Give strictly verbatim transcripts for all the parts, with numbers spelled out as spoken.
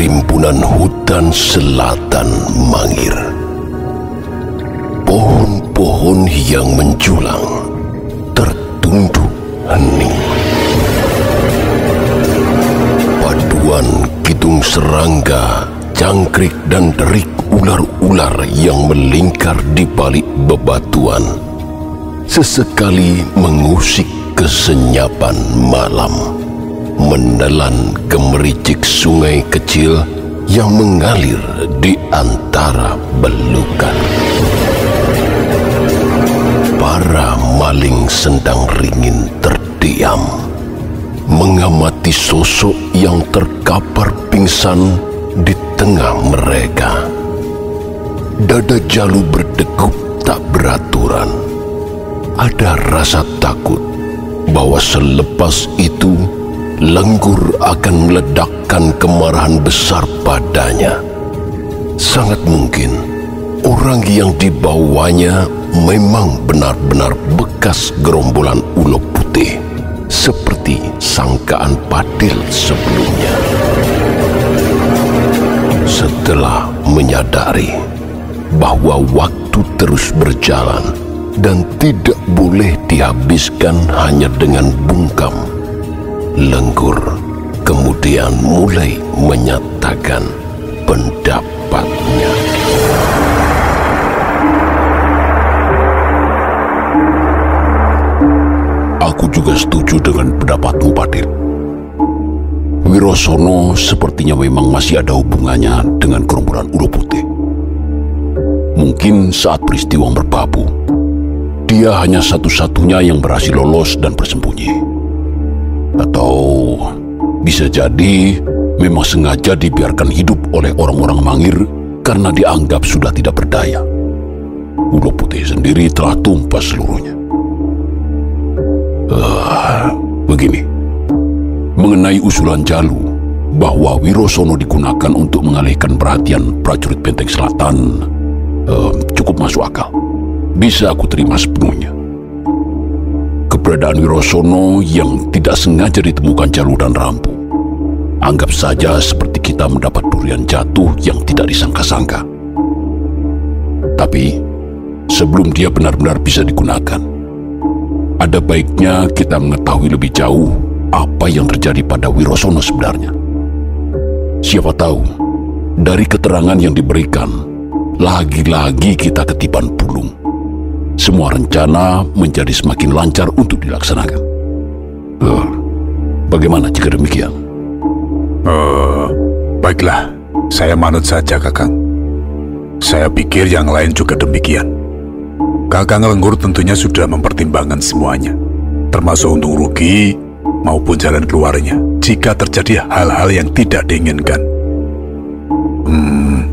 rimbunan hutan selatan Mangir. Pohon-pohon yang menjulang tertunduk hening. Paduan kidung serangga, jangkrik dan derik ular-ular yang melingkar di balik bebatuan sesekali mengusik kesenyapan malam, menelan gemericik sungai kecil yang mengalir di antara belukan. Para maling sendang ringin terdiam, mengamati sosok yang terkapar pingsan di tengah mereka. Dada Jalu berdegup tak beraturan. Ada rasa takut bahwa selepas itu Lenggur akan meledakkan kemarahan besar padanya. Sangat mungkin orang yang dibawanya memang benar-benar bekas gerombolan ulo putih, seperti sangkaan Padil sebelumnya. Setelah menyadari bahwa waktu terus berjalan dan tidak boleh dihabiskan hanya dengan bungkam, Lenggur kemudian mulai menyatakan pendapatnya. Aku juga setuju dengan pendapatmu, Padil. Wirosono sepertinya memang masih ada hubungannya dengan gerombolan ulo putih. Mungkin saat peristiwa merbabu, dia hanya satu-satunya yang berhasil lolos dan bersembunyi. Atau bisa jadi memang sengaja dibiarkan hidup oleh orang-orang Mangir karena dianggap sudah tidak berdaya. Ulo putih sendiri telah tumpas seluruhnya. Uh, begini, mengenai usulan Jalu bahwa Wirosono digunakan untuk mengalihkan perhatian prajurit Benteng Selatan, uh, cukup masuk akal. Bisa aku terima sepenuhnya. Keberadaan Wirosono yang tidak sengaja ditemukan Jalu dan Rampu, anggap saja seperti kita mendapat durian jatuh yang tidak disangka-sangka. Tapi sebelum dia benar-benar bisa digunakan, ada baiknya kita mengetahui lebih jauh apa yang terjadi pada Wirosono sebenarnya. Siapa tahu dari keterangan yang diberikan, lagi-lagi kita ketiban pulung. Semua rencana menjadi semakin lancar untuk dilaksanakan. Uh, bagaimana jika demikian? Uh, baiklah, saya manut saja, Kakang. Saya pikir yang lain juga demikian. Kakang Lenggur tentunya sudah mempertimbangkan semuanya, termasuk untung rugi maupun jalan keluarnya jika terjadi hal-hal yang tidak diinginkan. Hmm,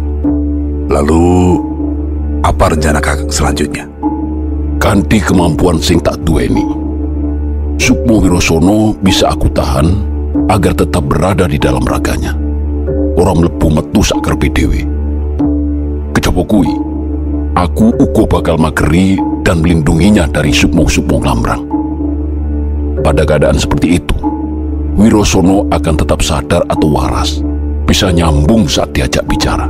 lalu apa rencana Kakang selanjutnya? Kanthi kemampuan sing tak duweni, Sukmo Wirosono bisa aku tahan agar tetap berada di dalam raganya. Orang mlebu metu sak karepe dhewe. Kejaba kuwi, aku uga bakal mageri dan melindunginya dari Sukmo-Sukmo Nglambrang. Pada keadaan seperti itu, Wirosono akan tetap sadar atau waras, bisa nyambung saat diajak bicara.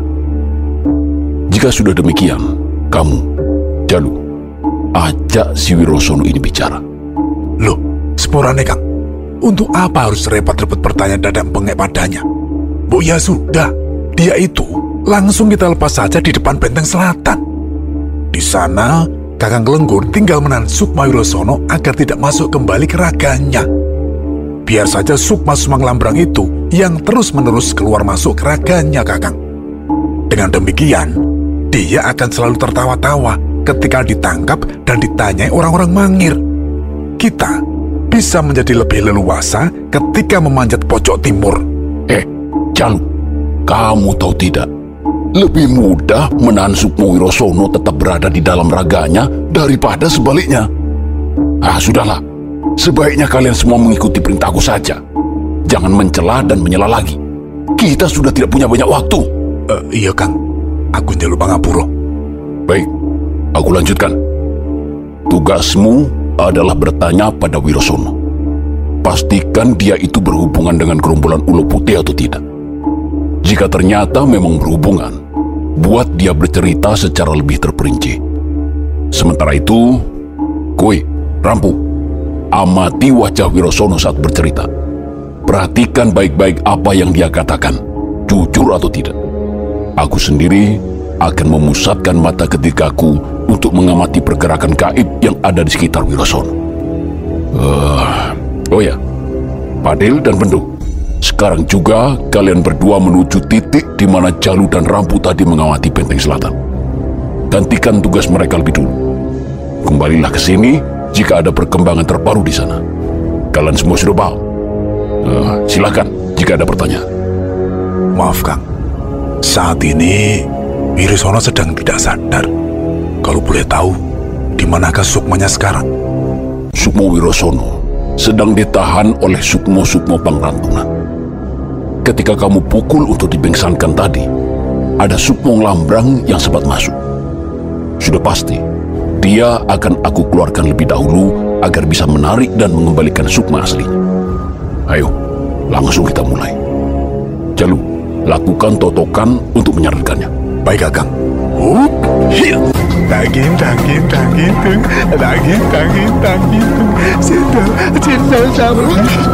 Jika sudah demikian, kamu, Jalu, ajak si Wirosono ini bicara. Loh, sepurane Kang, untuk apa harus repot-repot bertanya dadang bengek padanya? Bu ya sudah, dia itu langsung kita lepas saja di depan Benteng Selatan. Di sana, Kakang Lenggur tinggal menahan Sukma Wirosono agar tidak masuk kembali ke raganya. Biar saja Sukma Sumang Lambrang itu yang terus-menerus keluar masuk ke raganya, Kakang. Dengan demikian, dia akan selalu tertawa-tawa ketika ditangkap dan ditanyai orang-orang Mangir. Kita bisa menjadi lebih leluasa ketika memanjat pojok timur. Eh, Jalu, kamu tahu tidak? Lebih mudah menahan Sukmo Wirosono tetap berada di dalam raganya daripada sebaliknya. Ah, sudahlah. Sebaiknya kalian semua mengikuti perintahku saja. Jangan mencela dan menyela lagi. Kita sudah tidak punya banyak waktu. Uh, iya, Kang. Aku njaluk pangapura. Baik. Aku lanjutkan. Tugasmu adalah bertanya pada Wirosono. Pastikan dia itu berhubungan dengan gerombolan ulo putih atau tidak. Jika ternyata memang berhubungan, buat dia bercerita secara lebih terperinci. Sementara itu, kowe, Rampu, amati wajah Wirosono saat bercerita. Perhatikan baik-baik apa yang dia katakan, jujur atau tidak. Aku sendiri akan memusatkan mata ketikku untuk mengamati pergerakan gaib yang ada di sekitar Wirosono. Uh, oh ya, Padil dan Bendu, sekarang juga kalian berdua menuju titik di mana Jalu dan Rampu tadi mengawati benteng selatan. Gantikan tugas mereka lebih dulu. Kembalilah ke sini jika ada perkembangan terbaru di sana. Kalian semua sudah paham? Uh, silakan jika ada pertanyaan. Maaf, Kang. Saat ini Wirosono sedang tidak sadar. Kalau boleh tahu, di manakah Sukmanya sekarang? Sukmo Wirosono sedang ditahan oleh Sukmo-Sukmo Pangrantunan. Ketika kamu pukul untuk dibengsankan tadi, ada Sukmo Lambrang yang sempat masuk. Sudah pasti, dia akan aku keluarkan lebih dahulu agar bisa menarik dan mengembalikan Sukma aslinya. Ayo, langsung kita mulai. Jalu, lakukan totokan untuk menyadarkannya. Baik, Kakang. Hup, hil. Daging, daging, daging, daging, daging, daging, daging, cendol, cendol, sama.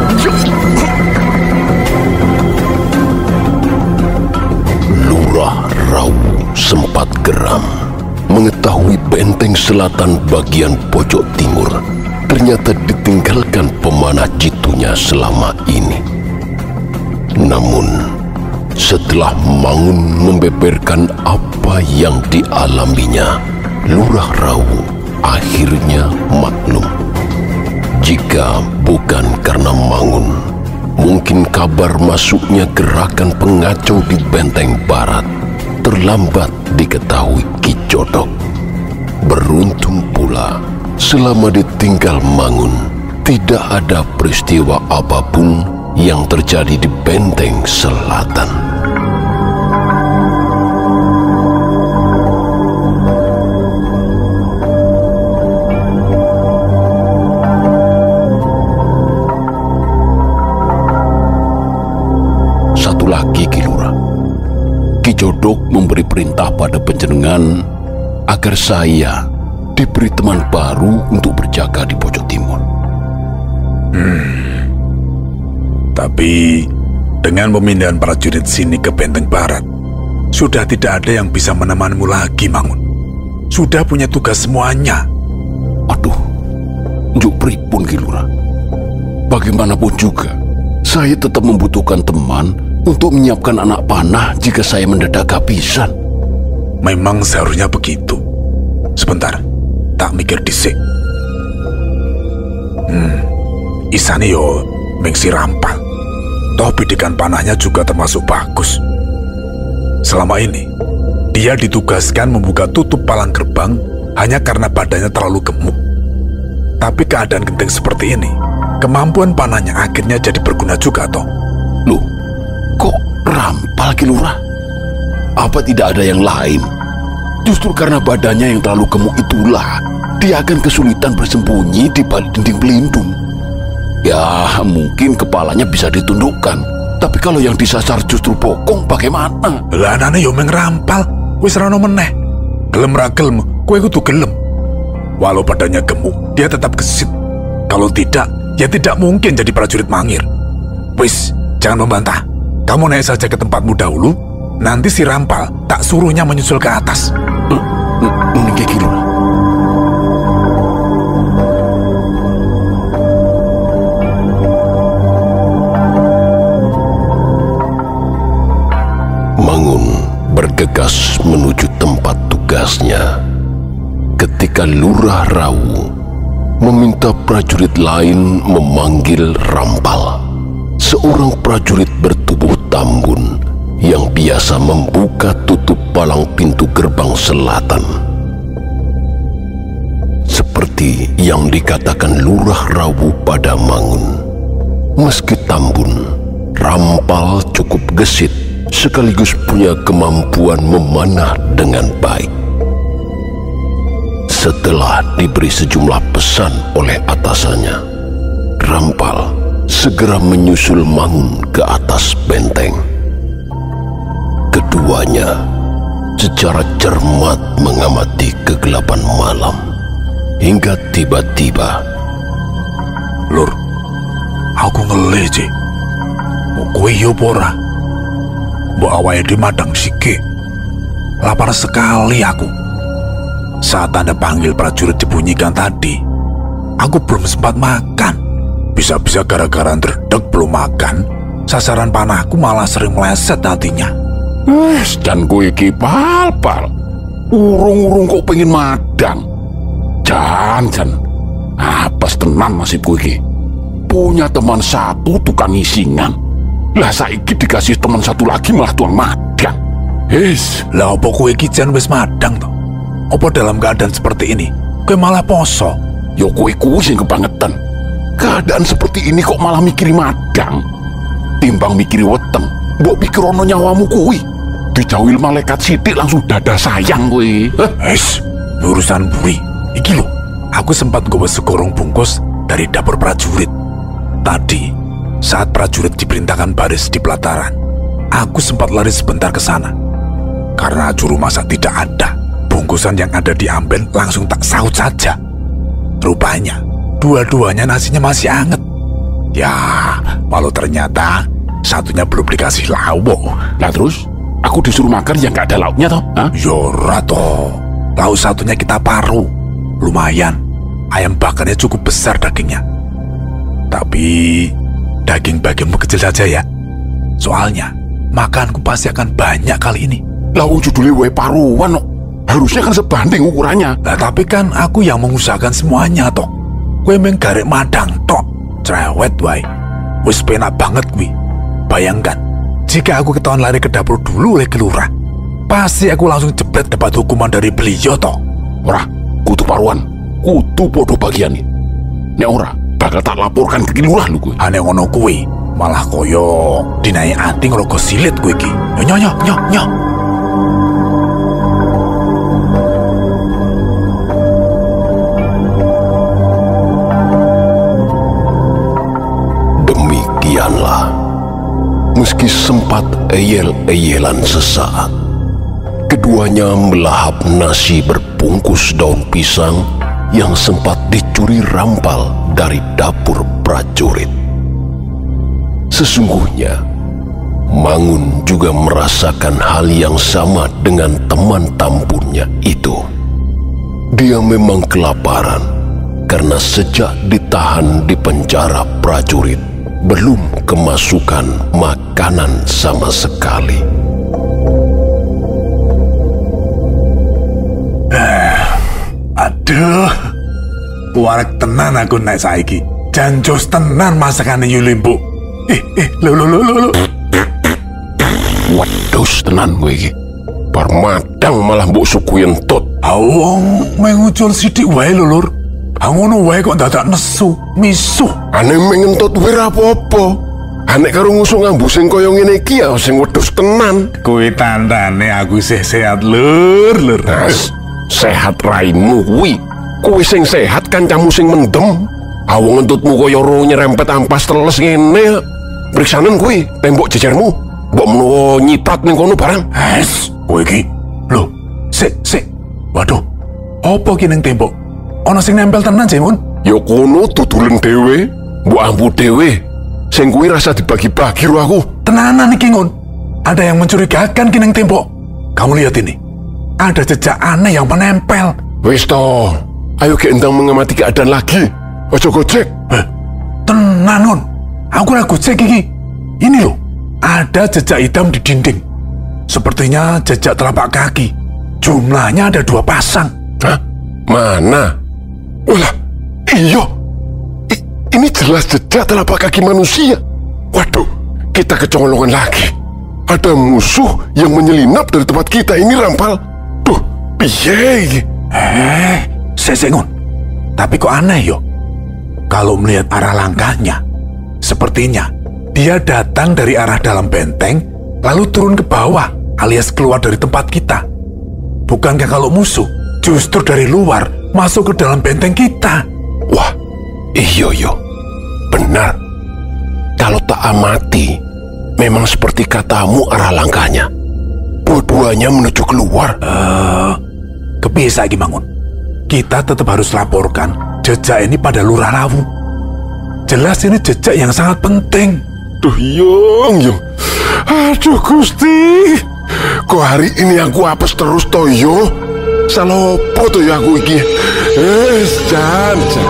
Lurah Rawu sempat geram mengetahui benteng selatan bagian pojok timur ternyata ditinggalkan pemanah jitunya selama ini. Namun, setelah Mangun membeberkan apa yang dialaminya, Lurah Rawu akhirnya maklum. Jika bukan karena Mangun, mungkin kabar masuknya gerakan pengacau di benteng barat terlambat diketahui Ki Jodok. Beruntung pula, selama ditinggal Mangun, tidak ada peristiwa apapun yang terjadi di benteng selatan. Satu lagi, Ki Lurah. Ki Jodok memberi perintah pada panjenengan agar saya diberi teman baru untuk berjaga di pojok timur. Hmm. Tapi dengan pemindahan prajurit sini ke benteng barat, sudah tidak ada yang bisa menemanimu lagi, Mangun. Sudah punya tugas semuanya. Aduh, njuk pripun, Ki Lurah. Bagaimanapun juga, saya tetap membutuhkan teman untuk menyiapkan anak panah jika saya mendadak kehabisan. Memang seharusnya begitu. Sebentar, tak mikir disik. Hmm, isane yo mengsi rampal. Toh bidikan panahnya juga termasuk bagus. Selama ini, dia ditugaskan membuka tutup palang gerbang hanya karena badannya terlalu gemuk. Tapi keadaan genting seperti ini, kemampuan panahnya akhirnya jadi berguna juga, toh. Loh, kok rampal, Ki Lurah? Apa tidak ada yang lain? Justru karena badannya yang terlalu gemuk itulah dia akan kesulitan bersembunyi di balik dinding pelindung. Ya, mungkin kepalanya bisa ditundukkan, tapi kalau yang disasar justru bokong bagaimana? Lah anane yo meng rampal, wis rano meneh. Gelem ra gelem, kowe kudu gelem. Walau badannya gemuk, dia tetap gesit. Kalau tidak, ya tidak mungkin jadi prajurit mangir. Wis, jangan membantah. Kamu naik saja ke tempatmu dahulu, nanti si rampal tak suruhnya menyusul ke atas. Nggih, Ki Lurah. Mangun bergegas menuju tempat tugasnya. Ketika Lurah Rawu meminta prajurit lain memanggil Rampal, seorang prajurit bertubuh tambun yang biasa membuka tutup palang pintu gerbang selatan. Seperti yang dikatakan Lurah Rawu pada Mangun, meski tambun, Rampal cukup gesit sekaligus punya kemampuan memanah dengan baik. Setelah diberi sejumlah pesan oleh atasannya, Rampal segera menyusul Mangun ke atas benteng. secara cermat mengamati kegelapan malam. Hingga tiba-tiba, Lur, aku ngele, Cik. Kowe yo ora. Mbok awake di madang sike. Lapar sekali aku. Saat tanda panggil prajurit dibunyikan tadi, aku belum sempat makan. Bisa-bisa gara-gara dredeg belum makan, sasaran panahku malah sering meleset hatinya. Wes, dan kowe iki pal-pal. Urung-urung kok pengen madang. Jan-jan, apes tenan nasib kowe iki. Punya teman satu tukang isingan. Lah saiki dikasih teman satu lagi malah tuang madang. Wes, Lah opo kowe iki jan wis madang to? Opo dalam keadaan seperti ini kowe malah poso? yo kowe kuwi sing kebangetan. Keadaan seperti ini kok malah mikiri madang. Timbang mikiri weteng, mbok pikir ono nyawamu kuwi. Dijauhil malaikat sithik langsung dada sayang kowe. Hah? Wis, urusan buri. Iki lho, aku sempat nggawa segorong bungkus dari dapur prajurit. Tadi, saat prajurit diperintahkan baris di pelataran, aku sempat lari sebentar ke sana. Karena juru masak tidak ada, bungkusan yang ada diambil langsung tak saut saja. Rupanya, dua-duanya nasinya masih anget. Ya, walau ternyata satunya belum dikasih lauk. Lah terus, aku disuruh makan yang gak ada lauknya toh? Hah? Yora toh, lauk satunya kita paru. Lumayan, ayam bakarnya cukup besar dagingnya. Tapi daging bagianmu kecil saja ya. Soalnya makanku pasti akan banyak kali ini. Lah judulnya wae paruan no. Harusnya kan sebanding ukurannya. Lah tapi kan aku yang mengusahakan semuanya toh. Kue menggarek madang tok. Cerewet wae. Wis penak banget kuwi. Bayangkan, jika aku ketahuan lari ke dapur dulu oleh kelurah, pasti aku langsung jebret dapat hukuman dari beliau toh. Ora, kutu paruan, kutu podo bagian nih. Nek ora, bakal tak laporkan ke lurah lu gue. Aneh ngono kuwi, malah koyo dinai ati ngerogo silit kuwi iki. Nyo nyo nyo nyo. Demikianlah, meski sempat eyel-eyelan sesaat, keduanya melahap nasi berbungkus daun pisang yang sempat dicuri rampal dari dapur prajurit. Sesungguhnya, Mangun juga merasakan hal yang sama dengan teman tampunnya itu. Dia memang kelaparan karena sejak ditahan di penjara prajurit, belum kemasukan makanan sama sekali. Aduh, warek tenan aku naik saiki. Janjos tenan masakan Yulimbu. Eh, eh, lo lo lo lo lo. Waduh, tenan gue iki. Bar madang malah mbok suku entut. Awong mengucul sidik wae lho, Lur. Ngono wae kok dadak nesu, misuh. Ane mengentut wir apa-apa. Ane karo ngusung ambu sing kaya ngene iki ya sing wedhus tenan. Kuwi tandane aku isih sehat, Lur, Lur. Nas, sehat raimu kuwi. Kuwi sing sehat kancamu sing mendem. Awong entutmu kaya ro nyerempet ampas teles ngene. Periksanen kuwi tembok jejermu. Mbok menawa nyiprat ning kono barang. Es, kowe iki. Lho, sik, sik. Waduh. Apa ki ning tembok? Ana sing nempel tenan, Jemun? Ya kono tutulen dhewe, mbok ambu dhewe. Sing kuwi rasa dibagi-bagi ro aku. Tenanan iki, Ngun. Ada yang mencurigakan ki ning tembok. Kamu lihat ini. Ada jejak aneh yang menempel. Wis to. Ayo ke endang mengamati keadaan lagi. Ojo gojek. Eh, tenan, Ngun. Aku ora gojek iki. Ini loh. Ada jejak hitam di dinding. Sepertinya jejak telapak kaki. Jumlahnya ada dua pasang. Hah? Mana? Walah, iya. I, ini jelas jejak telapak kaki manusia. Waduh, kita kecolongan lagi. Ada musuh yang menyelinap dari tempat kita ini, Rampal. Duh, piye? Eh, sesengun. Tapi kok aneh yo? Kalau melihat arah langkahnya, sepertinya dia datang dari arah dalam benteng, lalu turun ke bawah, alias keluar dari tempat kita. Bukankah kalau musuh justru dari luar masuk ke dalam benteng kita? Wah, iyo yo, benar. Kalau tak amati, memang seperti katamu arah langkahnya. dua-duanya menuju keluar. Uh, Kepisa Ki Mangun. Kita tetap harus laporkan jejak ini pada Lurah Lawu. Jelas ini jejak yang sangat penting. Duh Yung, Yung. Aduh Gusti, kok hari ini aku apes terus toyo? Salah apa toyo aku iki? Eh, jan, jan.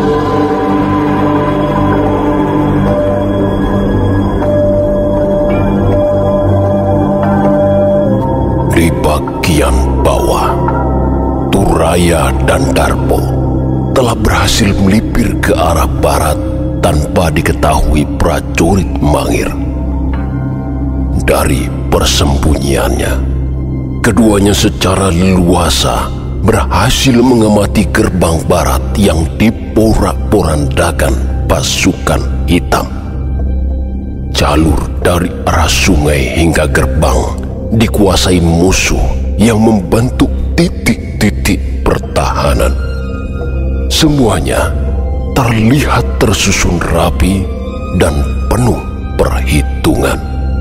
Di bagian bawah, Turaya dan Darpo telah berhasil melipir ke arah barat tanpa diketahui prajurit Mangir. Dari persembunyiannya, keduanya secara leluasa berhasil mengamati gerbang barat yang diporak-porandakan pasukan hitam. Jalur dari arah sungai hingga gerbang dikuasai musuh yang membentuk titik-titik pertahanan. Semuanya terlihat tersusun rapi dan penuh perhitungan.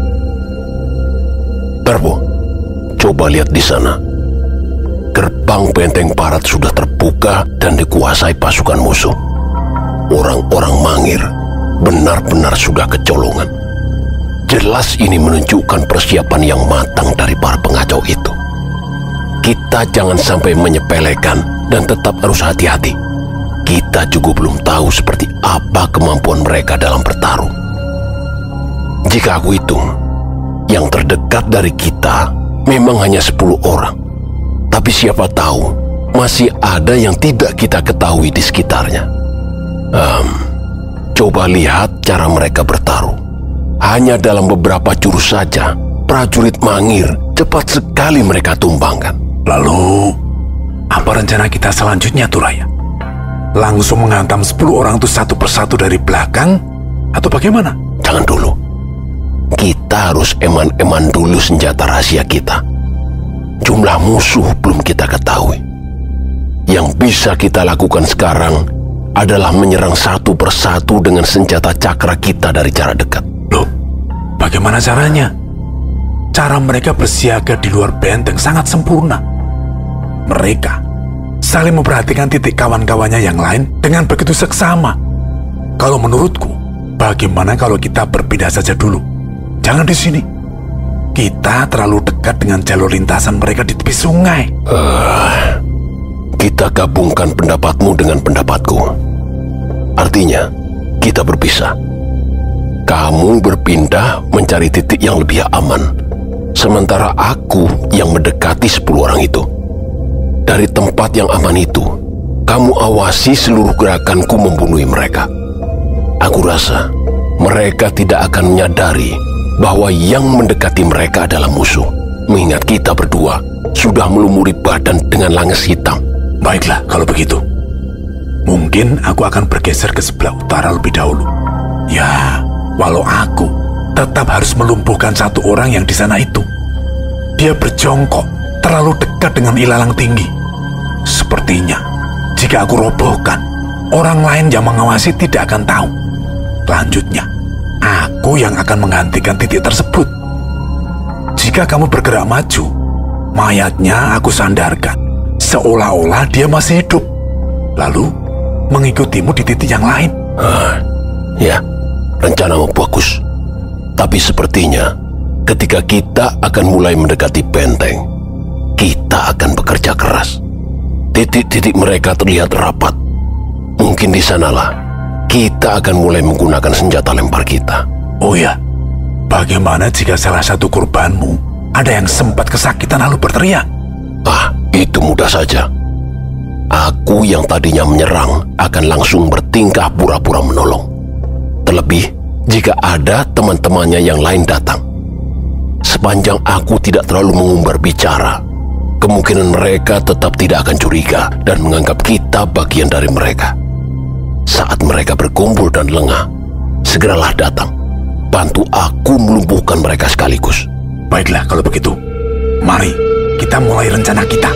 Darpo, coba lihat di sana. Gerbang benteng barat sudah terbuka dan dikuasai pasukan musuh. Orang-orang Mangir benar-benar sudah kecolongan. Jelas ini menunjukkan persiapan yang matang dari para pengacau itu. Kita jangan sampai menyepelekan dan tetap harus hati-hati. Kita juga belum tahu seperti apa kemampuan mereka dalam bertarung. Jika aku hitung, yang terdekat dari kita memang hanya sepuluh orang. Tapi siapa tahu masih ada yang tidak kita ketahui di sekitarnya. Um, coba lihat cara mereka bertarung. Hanya dalam beberapa jurus saja, prajurit Mangir cepat sekali mereka tumbangkan. Lalu, apa rencana kita selanjutnya, Turaya? Langsung menghantam sepuluh orang itu satu persatu dari belakang? Atau bagaimana? Jangan dulu. Kita harus eman-eman dulu senjata rahasia kita. Jumlah musuh belum kita ketahui. Yang bisa kita lakukan sekarang adalah menyerang satu persatu dengan senjata cakra kita dari jarak dekat. Loh, bagaimana caranya? Cara mereka bersiaga di luar benteng sangat sempurna. Mereka saling memperhatikan titik kawan-kawannya yang lain dengan begitu seksama. Kalau menurutku, bagaimana kalau kita berpindah saja dulu? Jangan di sini. Kita terlalu dekat dengan jalur lintasan mereka di tepi sungai. Uh, kita gabungkan pendapatmu dengan pendapatku. Artinya, kita berpisah. Kamu berpindah mencari titik yang lebih aman, sementara aku yang mendekati sepuluh orang itu. Dari tempat yang aman itu, kamu awasi seluruh gerakanku membunuh mereka. Aku rasa mereka tidak akan menyadari bahwa yang mendekati mereka adalah musuh, mengingat kita berdua sudah melumuri badan dengan langes hitam. Baiklah, kalau begitu. Mungkin aku akan bergeser ke sebelah utara lebih dahulu. Ya, walau aku tetap harus melumpuhkan satu orang yang di sana itu. Dia berjongkok terlalu dekat dengan ilalang tinggi. Sepertinya, jika aku robohkan, orang lain yang mengawasi tidak akan tahu. Selanjutnya, aku yang akan menggantikan titik tersebut. Jika kamu bergerak maju, mayatnya aku sandarkan, seolah-olah dia masih hidup. Lalu, mengikutimu di titik yang lain. Ah, ya, rencanamu bagus. Tapi sepertinya, ketika kita akan mulai mendekati benteng, kita akan bekerja keras. Titik-titik mereka terlihat rapat. Mungkin di sanalah kita akan mulai menggunakan senjata lempar kita. Oh ya, bagaimana jika salah satu korbanmu ada yang sempat kesakitan lalu berteriak? Ah, itu mudah saja. Aku yang tadinya menyerang akan langsung bertingkah pura-pura menolong. Terlebih jika ada teman-temannya yang lain datang. Sepanjang aku tidak terlalu mengumbar bicara, kemungkinan mereka tetap tidak akan curiga dan menganggap kita bagian dari mereka. Saat mereka berkumpul dan lengah, segeralah datang. Bantu aku melumpuhkan mereka sekaligus. Baiklah kalau begitu. Mari kita mulai rencana kita.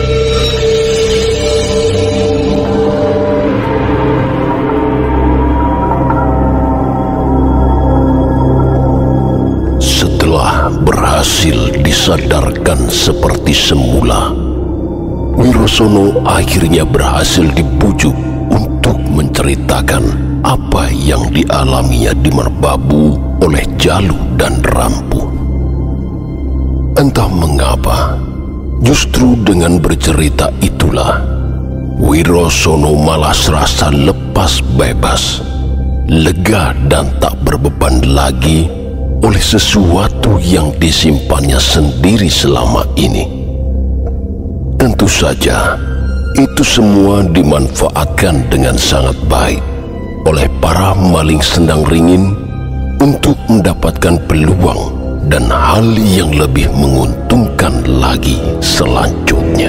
Setelah Setelah berhasil disadarkan seperti semula, Wirosono akhirnya berhasil dibujuk untuk menceritakan apa yang dialaminya di Merbabu oleh Jalu dan Rampu. Entah mengapa, justru dengan bercerita itulah Wirosono malah serasa lepas bebas, lega dan tak berbeban lagi oleh sesuatu yang disimpannya sendiri selama ini. Tentu saja, itu semua dimanfaatkan dengan sangat baik oleh para maling sendang ringin untuk mendapatkan peluang dan hal yang lebih menguntungkan lagi selanjutnya.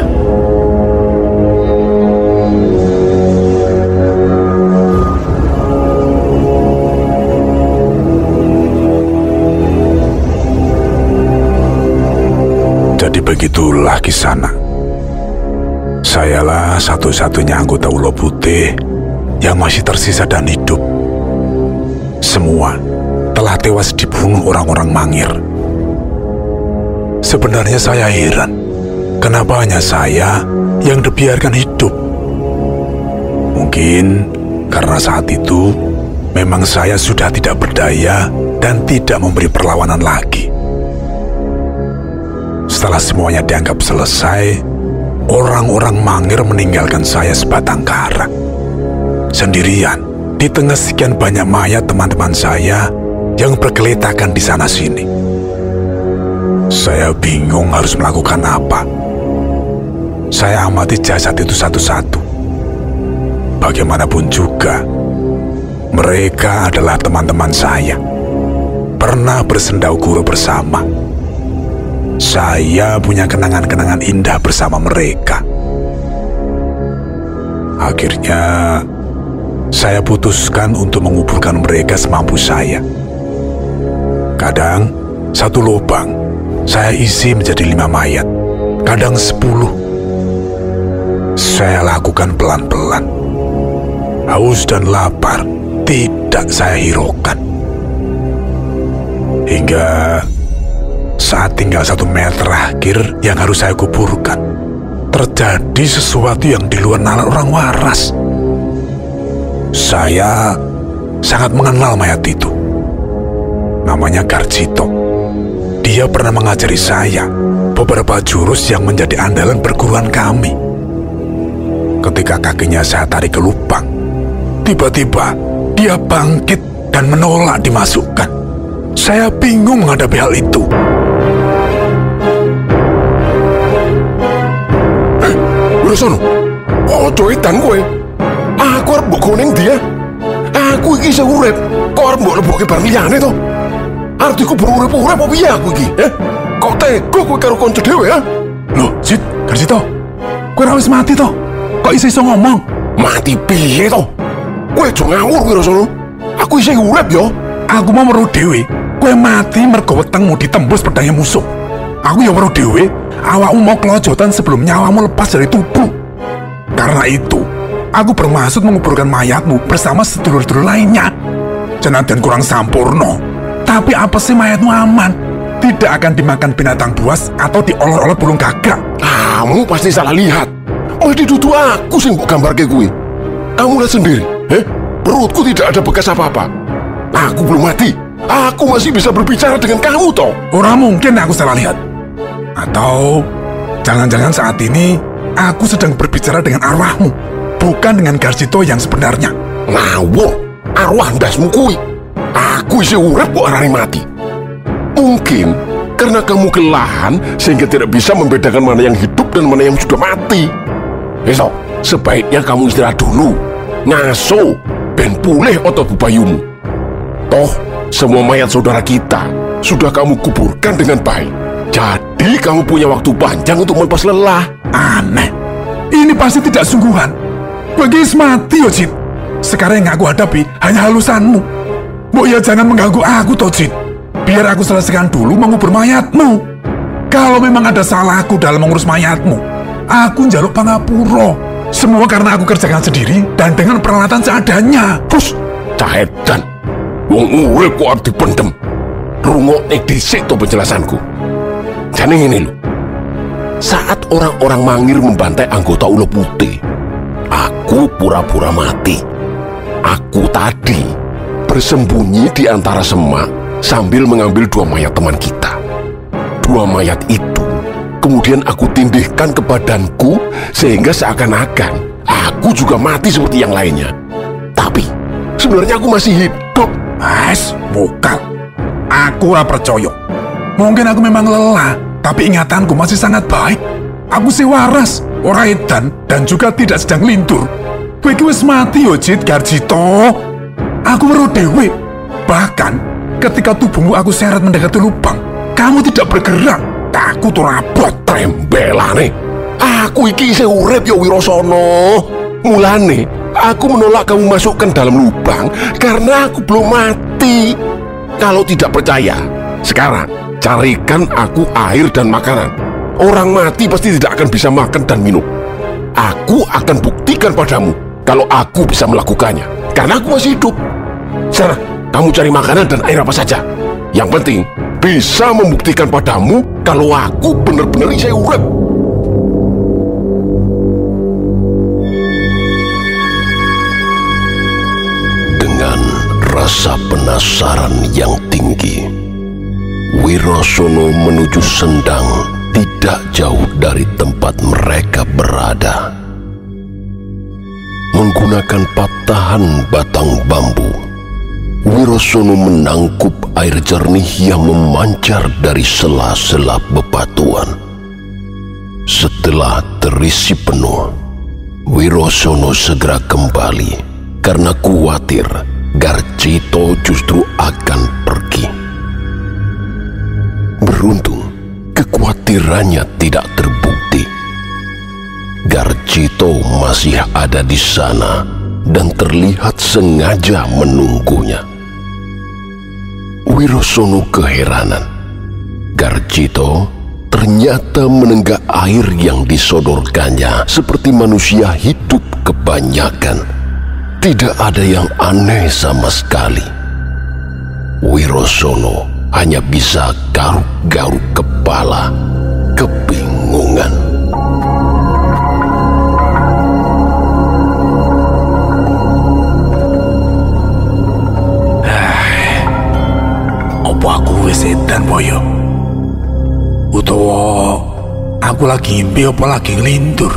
Jadi begitulah kisana. Sayalah satu-satunya anggota Ulo Putih yang masih tersisa dan hidup. Semua telah tewas dibunuh orang-orang Mangir. Sebenarnya saya heran, kenapa hanya saya yang dibiarkan hidup? Mungkin karena saat itu memang saya sudah tidak berdaya dan tidak memberi perlawanan lagi. Setelah semuanya dianggap selesai, orang-orang Mangir meninggalkan saya sebatang kara. Sendirian, di tengah sekian banyak mayat teman-teman saya yang bergeletakan di sana-sini. Saya bingung harus melakukan apa. Saya amati jasad itu satu-satu. Bagaimanapun juga, mereka adalah teman-teman saya. Pernah bersendau guru bersama. Saya punya kenangan-kenangan indah bersama mereka. Akhirnya, saya putuskan untuk menguburkan mereka semampu saya. Kadang, satu lubang, saya isi menjadi lima mayat. Kadang sepuluh. Saya lakukan pelan-pelan. Haus dan lapar tidak saya hiraukan. Hingga saat tinggal satu meter terakhir yang harus saya kuburkan, terjadi sesuatu yang di luar nalar orang waras. Saya sangat mengenal mayat itu. Namanya Garjito. Dia pernah mengajari saya beberapa jurus yang menjadi andalan perguruan kami. Ketika kakinya saya tarik ke lubang, tiba-tiba dia bangkit dan menolak dimasukkan. Saya bingung menghadapi hal itu. Wirosono, ojo edan kowe. Aku arep mbok goneng dia. Aku iki isih urip, kok arep mbok lebokke barang liyane to? Arep dikubur urip-urip apa piye aku iki? Eh? Kok tega kowe karo kanca dhewe ya? Loh, Sit, Garjito, kowe ora wis mati to? Kok isih iso ngomong? Mati piye to? Kowe aja ngawur Wirosono. Aku isih urip yo. Aku mau meru dhewe. Kowe mati mergo wetengmu ditembus pedangnya musuh. Aku ya meru dhewe, awakmu mau kelojotan sebelum nyawamu lepas dari tubuh. Karena itu, aku bermaksud menguburkan mayatmu bersama sedulur-sedulur lainnya. Senajan kurang sampurno, tapi apa sih mayatmu aman? Tidak akan dimakan binatang buas atau diolor-olor burung gagak. Kamu pasti salah lihat. Mesti dudu aku sing mbok gambarke kuwi. Kamu lihat sendiri, eh? Perutku tidak ada bekas apa-apa. Aku belum mati. Aku masih bisa berbicara dengan kamu toh. Orang mungkin aku salah lihat. Atau jangan-jangan saat ini aku sedang berbicara dengan arwahmu, bukan dengan Garjito yang sebenarnya. Ngawur, arwah ndasmu kuwi. Aku isi urip kok arane mati. Mungkin karena kamu kelelahan sehingga tidak bisa membedakan mana yang hidup dan mana yang sudah mati. Besok sebaiknya kamu istirahat dulu, ngaso ben pulih otot bubayumu. Toh semua mayat saudara kita sudah kamu kuburkan dengan baik. Jadi kamu punya waktu panjang untuk melepas lelah. Aneh, ini pasti tidak sungguhan. Bagi mati, Ojit. Sekarang yang aku hadapi hanya halusanmu. Mbok ya jangan mengganggu aku, Tojit. Biar aku selesaikan dulu mengubur mayatmu. Kalau memang ada salahku dalam mengurus mayatmu, aku njaluk pangapura. Semua karena aku kerjakan sendiri dan dengan peralatan seadanya. Terus, cahedan. Wong urip kok arep dipendem. rungokne dhisik to penjelasanku. Jane ngene lho. Saat orang-orang Mangir membantai anggota Ulo Putih, aku pura-pura mati. Aku tadi bersembunyi di antara semak sambil mengambil dua mayat teman kita. Dua mayat itu kemudian aku tindihkan ke badanku sehingga seakan-akan aku juga mati seperti yang lainnya. Tapi sebenarnya aku masih hidup. Mas, bokal. Aku ora percaya. Mungkin aku memang lelah, tapi ingatanku masih sangat baik. Aku sih waras, ora edan, dan juga tidak sedang lintur. Kowe iki wis mati yo, Jit Garjito. Aku weruh dhewe. Bahkan ketika tubuhmu aku seret mendekati lubang, kamu tidak bergerak. Aku tuh rabot. Trembelane. Aku iki isih urip yo Wirasana. Mulane aku menolak kamu masukkan dalam lubang karena aku belum mati. Kalau tidak percaya, sekarang carikan aku air dan makanan. Orang mati pasti tidak akan bisa makan dan minum. Aku akan buktikan padamu kalau aku bisa melakukannya, karena aku masih hidup. Sana, kamu cari makanan dan air apa saja. Yang penting, bisa membuktikan padamu kalau aku benar-benar isih urip. Dengan rasa penasaran yang tinggi, Wirasana menuju sendang tidak jauh dari tempat mereka berada. Menggunakan patahan batang bambu, Wirasana menangkup air jernih yang memancar dari sela-sela bebatuan. Setelah terisi penuh, Wirasana segera kembali karena khawatir Garjito justru akan pergi. Beruntung, kekhawatirannya tidak terbukti. Garjito masih ada di sana dan terlihat sengaja menunggunya. Wirasana keheranan. Garjito ternyata menenggak air yang disodorkannya seperti manusia hidup kebanyakan. Tidak ada yang aneh sama sekali. Wirasana hanya bisa garuk-garuk kepala, kebingungan. Apa aku wis edan boyo? Utawa aku lagi ngimpi apa lagi ngelindur?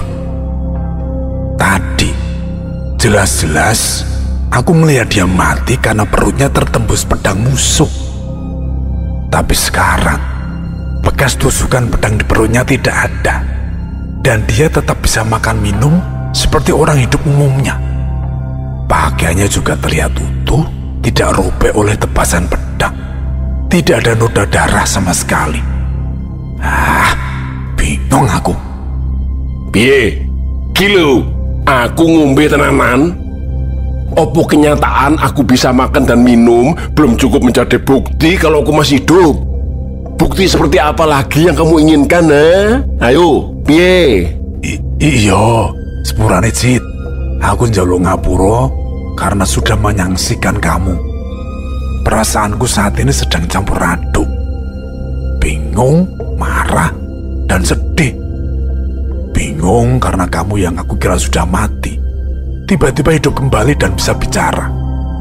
Tadi jelas-jelas aku melihat dia mati karena perutnya tertembus pedang musuh. Tapi sekarang bekas tusukan pedang di perutnya tidak ada, dan dia tetap bisa makan minum seperti orang hidup umumnya. Pakaiannya juga terlihat utuh, tidak robek oleh tebasan pedang. Tidak ada noda darah sama sekali. Ah, bingung aku. Piye? Kilo, aku ngombe tenanan? Opo kenyataan aku bisa makan dan minum belum cukup menjadi bukti kalau aku masih hidup? Bukti seperti apa lagi yang kamu inginkan, ha? Ayo, piye? I iya, sepurane Jit. Aku njaluk ngapura karena sudah menyaksikan kamu. Perasaanku saat ini sedang campur aduk. Bingung, marah, dan sedih. Bingung karena kamu yang aku kira sudah mati tiba-tiba hidup kembali dan bisa bicara.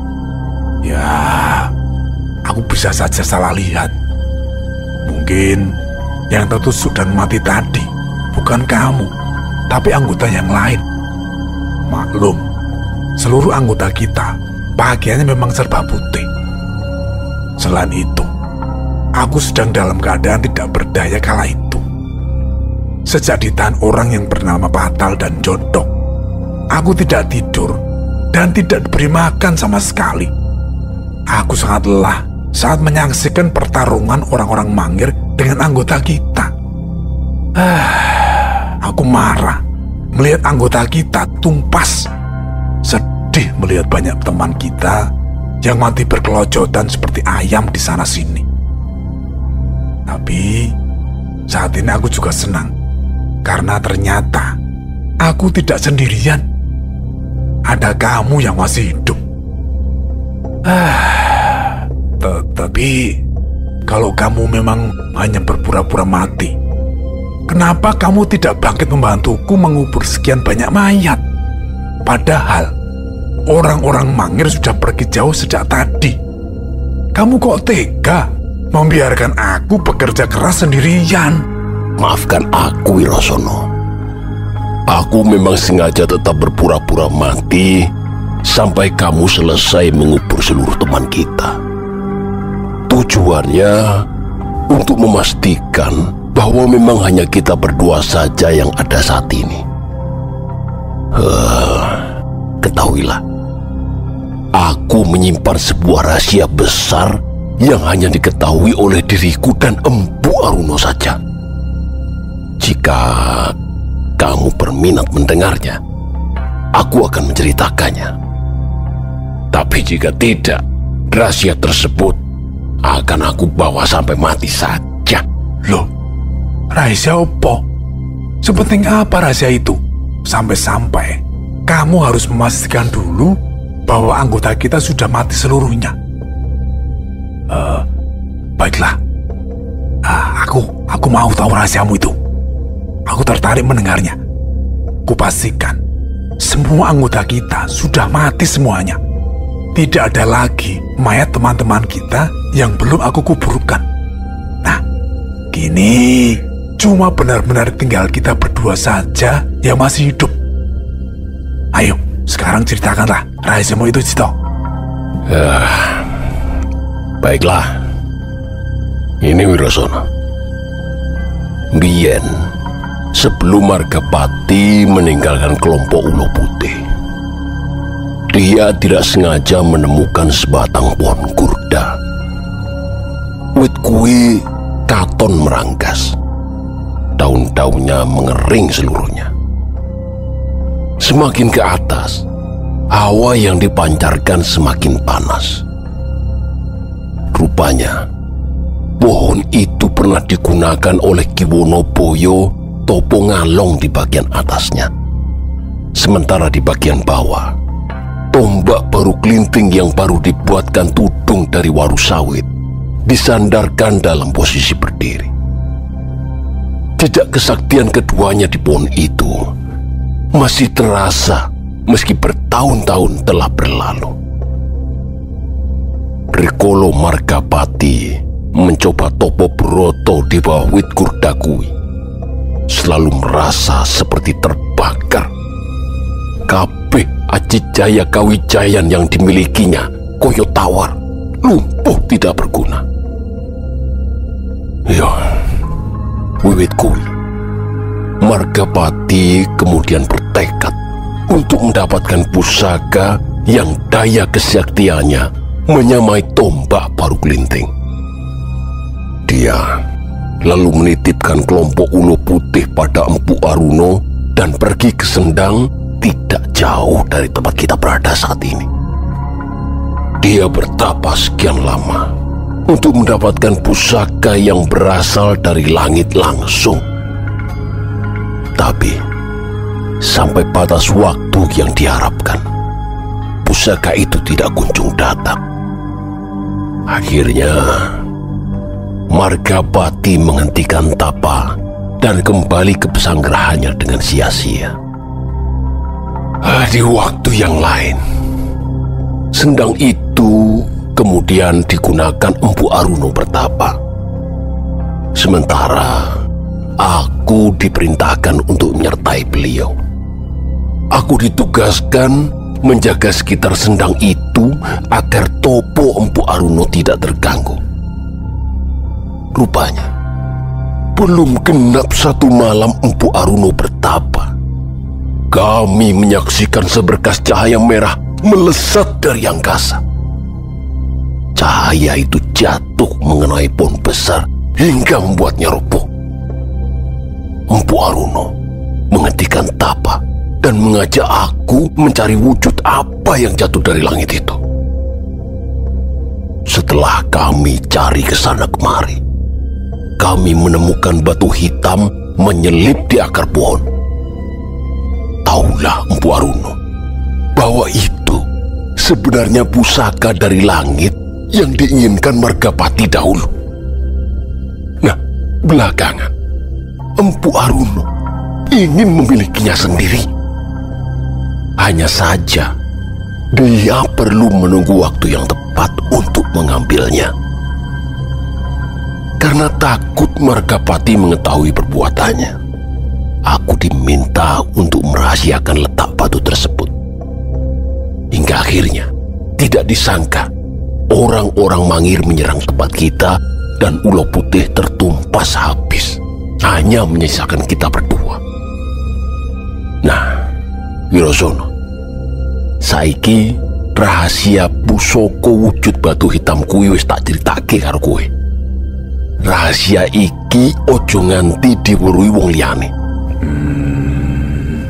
Ya, aku bisa saja salah lihat. Mungkin yang tertusuk dan mati tadi bukan kamu, tapi anggota yang lain. Maklum, seluruh anggota kita pakaiannya memang serba putih. Selain itu, aku sedang dalam keadaan tidak berdaya kala itu. Sejak ditahan orang yang bernama Patal dan Jodok, aku tidak tidur dan tidak diberi makan sama sekali. Aku sangat lelah saat menyaksikan pertarungan orang-orang Mangir dengan anggota kita. Ah, aku marah melihat anggota kita tumpas. Sedih melihat banyak teman kita yang mati berkelojotan seperti ayam di sana-sini. Tapi saat ini aku juga senang karena ternyata aku tidak sendirian. Ada kamu yang masih hidup. Ah, tetapi kalau kamu memang hanya berpura-pura mati, kenapa kamu tidak bangkit membantuku mengubur sekian banyak mayat? Padahal orang-orang Mangir sudah pergi jauh sejak tadi. Kamu kok tega membiarkan aku bekerja keras sendirian? Maafkan aku, Wirosono. Aku memang sengaja tetap berpura-pura mati sampai kamu selesai mengubur seluruh teman kita. Tujuannya untuk memastikan bahwa memang hanya kita berdua saja yang ada saat ini. Uh, ketahuilah, aku menyimpan sebuah rahasia besar yang hanya diketahui oleh diriku dan Empu Aruno saja. Jika kamu berminat mendengarnya, aku akan menceritakannya. Tapi jika tidak, rahasia tersebut akan aku bawa sampai mati saja. Loh, rahasia apa? Sepenting apa rahasia itu? Sampai-sampai kamu harus memastikan dulu bahwa anggota kita sudah mati seluruhnya. Uh, baiklah, uh, aku aku mau tahu rahasiamu itu. Aku tertarik mendengarnya. Kupastikan semua anggota kita sudah mati semuanya. Tidak ada lagi mayat teman-teman kita yang belum aku kuburkan. Nah, kini cuma benar-benar tinggal kita berdua saja yang masih hidup. Ayo, sekarang ceritakanlah rahasiamu itu, Cito. Uh, baiklah. Ini Wirosono. Biyen, sebelum Margapati meninggalkan kelompok Ulo Putih, dia tidak sengaja menemukan sebatang pohon kurda. Wit kui katon merangkas. Daun-daunnya mengering seluruhnya. Semakin ke atas, hawa yang dipancarkan semakin panas. Rupanya, pohon itu pernah digunakan oleh Ki Wonoboyo Topo Ngalong di bagian atasnya. Sementara di bagian bawah, tombak baru kelinting yang baru dibuatkan tudung dari waru sawit disandarkan dalam posisi berdiri. Jejak kesaktian keduanya di pohon itu masih terasa meski bertahun-tahun telah berlalu. Rikolo Margapati mencoba Topo Broto di bawah wit kurdakui, selalu merasa seperti terbakar. Kabeh aji jaya kawijayan yang dimilikinya koyo tawar, lumpuh tidak berguna. Ya, wiwit kui, Margapati kemudian bertekad untuk mendapatkan pusaka yang daya kesaktiannya menyamai tombak baru kelinting. Dia lalu menitipkan kelompok Ulo Putih pada Empu Aruno dan pergi ke Sendang, tidak jauh dari tempat kita berada saat ini. Dia bertapa sekian lama untuk mendapatkan pusaka yang berasal dari langit langsung. Tapi sampai batas waktu yang diharapkan, pusaka itu tidak kunjung datang. Akhirnya Margapati menghentikan tapa dan kembali ke pesanggerahannya dengan sia-sia. Di waktu yang lain, Sendang itu kemudian digunakan Empu Aruno bertapa. Sementara aku diperintahkan untuk menyertai beliau. Aku ditugaskan menjaga sekitar Sendang itu agar Topo Empu Aruno tidak terganggu. Rupanya, belum genap satu malam Empu Aruno bertapa, kami menyaksikan seberkas cahaya merah melesat dari angkasa. Cahaya itu jatuh mengenai pohon besar hingga membuatnya roboh. Empu Aruno menghentikan tapa dan mengajak aku mencari wujud apa yang jatuh dari langit itu. Setelah kami cari ke sana kemari, kami menemukan batu hitam menyelip di akar pohon. Taulah Empu Aruno bahwa itu sebenarnya pusaka dari langit yang diinginkan Margapati dahulu. Belakangan, Empu Aruno ingin memilikinya sendiri. Hanya saja, dia perlu menunggu waktu yang tepat untuk mengambilnya. Karena takut Margapati mengetahui perbuatannya, aku diminta untuk merahasiakan letak batu tersebut. Hingga akhirnya, tidak disangka, orang-orang Mangir menyerang tempat kita dan Ulo Putih tertumpas habis, hanya menyisakan kita berdua. Nah, Wirosono, saiki rahasia pusaka wujud batu hitam kuwi wis tak critakake karo kowe. Rahasia iki ojo nganti diweruhi wong liyane. Hmm,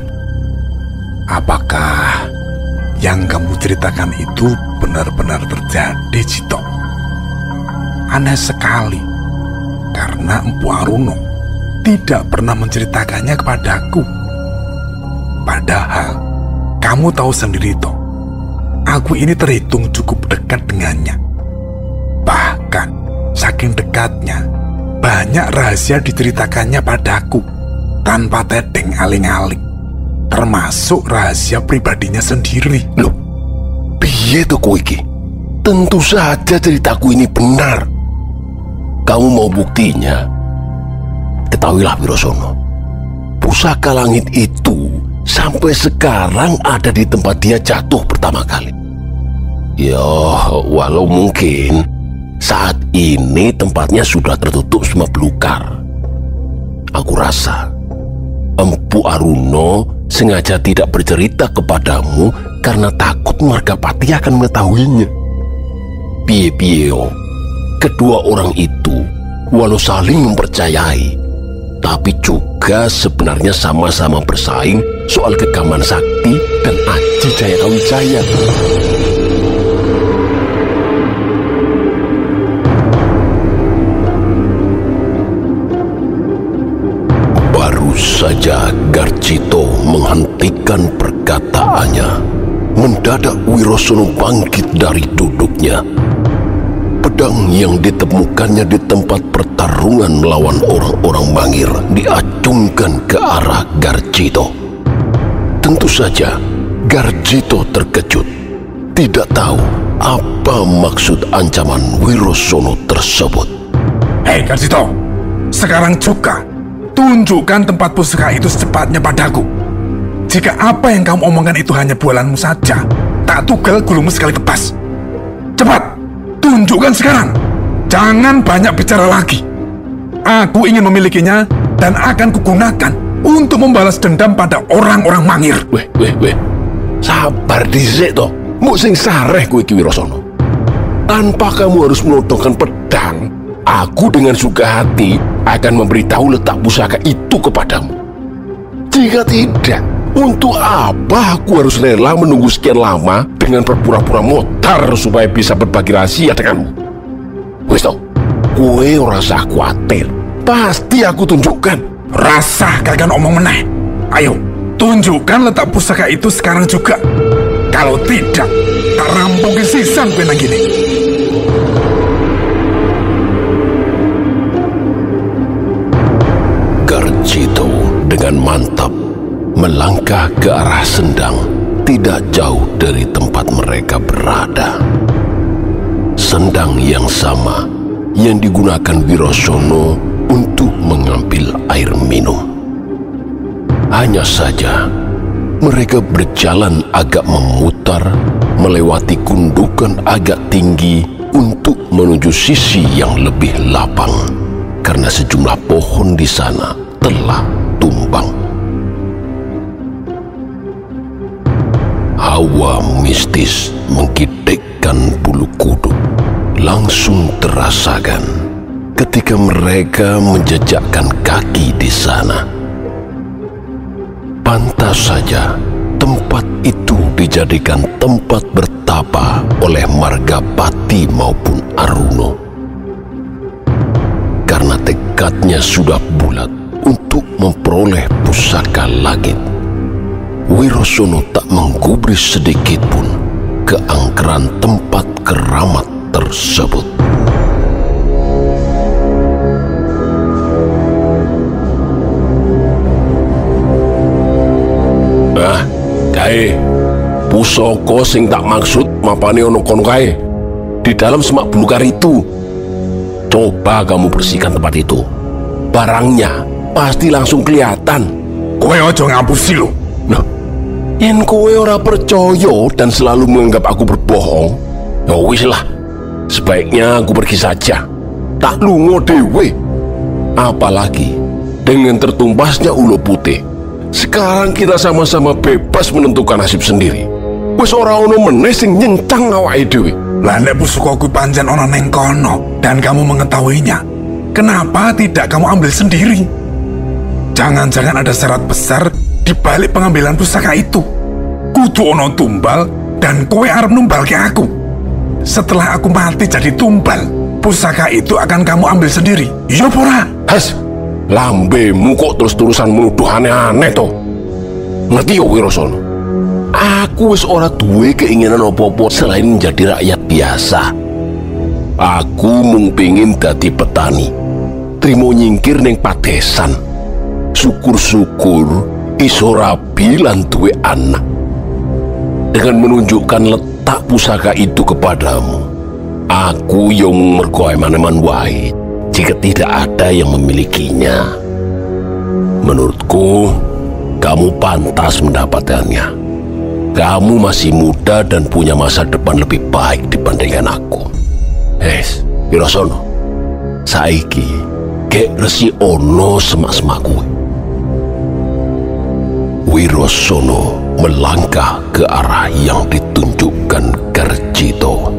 apakah yang kamu ceritakan itu benar-benar terjadi, Cito? Aneh sekali, karena Empu Aruno tidak pernah menceritakannya kepadaku. Padahal, kamu tahu sendiri toh, aku ini terhitung cukup dekat dengannya. Bahkan, saking dekatnya, banyak rahasia diceritakannya padaku, tanpa tedeng aling-aling, termasuk rahasia pribadinya sendiri. Loh, piye to kowe iki? Tentu saja ceritaku ini benar. Kamu mau buktinya? Ketahuilah Wirosono, pusaka langit itu sampai sekarang ada di tempat dia jatuh pertama kali. Ya, walau mungkin saat ini tempatnya sudah tertutup semua belukar. Aku rasa Empu Aruno sengaja tidak bercerita kepadamu karena takut Margapati akan mengetahuinya. Piye-piye, kedua orang itu walau saling mempercayai, tapi juga sebenarnya sama-sama bersaing soal Kegaman Sakti dan Aji Jaya Kawijaya. Baru saja Garjito menghentikan perkataannya, mendadak Wirosono bangkit dari duduknya. Pedang yang ditemukannya di tempat pertarungan melawan orang-orang Mangir diacungkan ke arah Garjito. Tentu saja Garjito terkejut, tidak tahu apa maksud ancaman Wirosono tersebut. Hei Garjito, sekarang juga tunjukkan tempat pusaka itu secepatnya padaku. Jika apa yang kamu omongkan itu hanya bualanmu saja, tak tunggal gulumu sekali tebas. Cepat, tunjukkan sekarang. Jangan banyak bicara lagi. Aku ingin memilikinya dan akan kugunakan untuk membalas dendam pada orang-orang Mangir. Weh, weh, weh. Sabar dhisik toh. Mbok sing sareh kowe iki Wirosono. Tanpa kamu harus melotongkan pedang, aku dengan suka hati akan memberitahu letak pusaka itu kepadamu. Jika tidak, untuk apa aku harus rela menunggu sekian lama dengan berpura-pura motar supaya bisa berbagi rahasia denganmu? Wis toh, kowe ora usah khawatir. Pasti aku tunjukkan. Rasa kalian omong meneh. Ayo, tunjukkan letak pusaka itu sekarang juga. Kalau tidak, tak rampung sisan kowe nang gini. Garjito dengan mantap melangkah ke arah Sendang, tidak jauh dari tempat mereka berada. Sendang yang sama yang digunakan Wirosono untuk mengambil air minum. Hanya saja mereka berjalan agak memutar, melewati gundukan agak tinggi untuk menuju sisi yang lebih lapang, karena sejumlah pohon di sana telah tumbang. Hawa mistis menggigitkan bulu kuduk langsung terasakan ketika mereka menjejakkan kaki di sana. Pantas saja tempat itu dijadikan tempat bertapa oleh Margapati maupun Aruno. Karena tekadnya sudah bulat untuk memperoleh pusaka langit, Wirosono tak menggubris sedikit pun keangkeran tempat keramat tersebut. Pusaka sing tak maksud mapane ono kono kae, di dalam semak belukar itu. Coba kamu bersihkan tempat itu. Barangnya pasti langsung kelihatan. Kowe ojo ngapusi lo. Nah, yen kowe ora percaya dan selalu menganggap aku berbohong, ya wis lah. Sebaiknya aku pergi saja. Tak lungo dewe. Apalagi dengan tertumpasnya Ulo Putih, sekarang kita sama-sama bebas menentukan nasib sendiri. Wis ora ono meneh sing nyencang awake dhewe. Lah nek pusaka kuwi pancen ana ning kono dan kamu mengetahuinya, kenapa tidak kamu ambil sendiri? Jangan-jangan ada syarat besar di balik pengambilan pusaka itu. Kudu ono tumbal dan kowe arep numbal ke aku. Setelah aku mati jadi tumbal, pusaka itu akan kamu ambil sendiri. Iya pora? Has, lambemu kok terus-terusan menuduh aneh-aneh toh. Ngerti yo Wirasana? Aku wis ora duwe keinginan apa-apa selain menjadi rakyat biasa. Aku mung pengin dadi petani, trimo nyingkir ning padesan. Syukur-syukur iso rabi lan duwe anak. Dengan menunjukkan letak pusaka itu kepadamu, aku yang mergo eman-eman wae jika tidak ada yang memilikinya. Menurutku, kamu pantas mendapatkannya. Kamu masih muda dan punya masa depan lebih baik dibandingkan aku. Hes, Wirasana, saiki kek resi ono semak-semak kuwi. Wirasana melangkah ke arah yang ditunjukkan Garjito.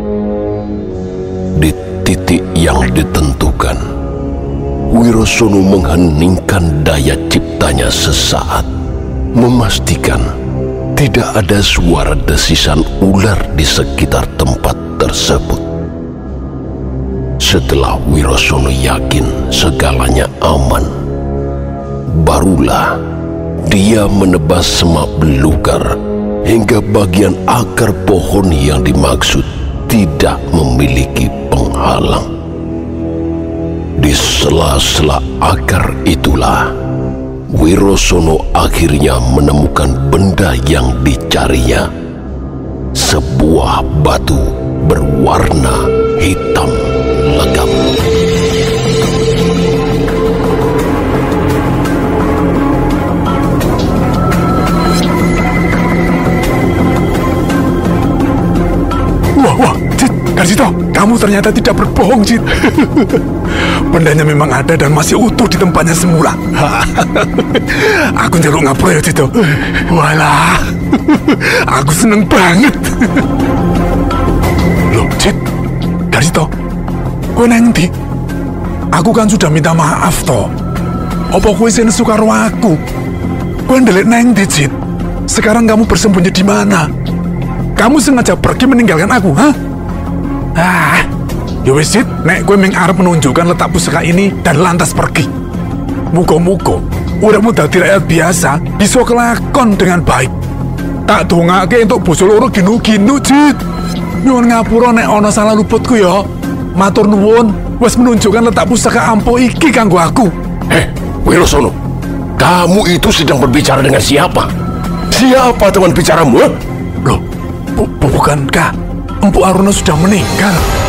Di titik yang ditentukan, Wirasana mengheningkan daya ciptanya sesaat, memastikan tidak ada suara desisan ular di sekitar tempat tersebut. Setelah Wirasana yakin segalanya aman, barulah dia menebas semak belukar hingga bagian akar pohon yang dimaksud tidak memiliki penghalang. Di sela-sela akar itulah Wirasana akhirnya menemukan benda yang dicarinya. Sebuah batu berwarna hitam legam. Wah, wah, Cid, Garjito, kamu ternyata tidak berbohong, Cid. Bendanya memang ada dan masih utuh di tempatnya semula. Aku njaluk ngapura ya, Cid. Walah, aku seneng banget. Loh, Cid, Garjito, kowe nang ndi? Aku kan sudah minta maaf toh. Apa kowe sen suka karo aku? Kowe ndelik nang ndi, Cid? Sekarang kamu bersembunyi di mana? Kamu sengaja pergi meninggalkan aku, ha? Ah, ya wis, Cid, nek kowe mung arep menunjukkan letak pusaka ini dan lantas pergi. Muga-muga uripmu dadi rakyat biasa bisa kelakon dengan baik. Tak dongake entuk bojo loro ginu-ginu, Cid. Nyuwun ngapura nek ana salah luputku ya. Matur nuwun, wis menunjukkan letak pusaka ampuh iki kanggo aku. Eh, Wirasana, kamu itu sedang berbicara dengan siapa? Siapa teman bicaramu? Loh, bu bukankah Empu Aruna sudah meninggal?